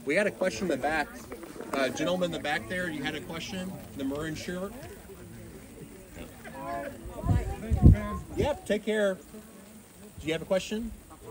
We had a question in the back. Gentleman in the back there, you had a question? The maroon shirt? Yep, take care. Do you have a question?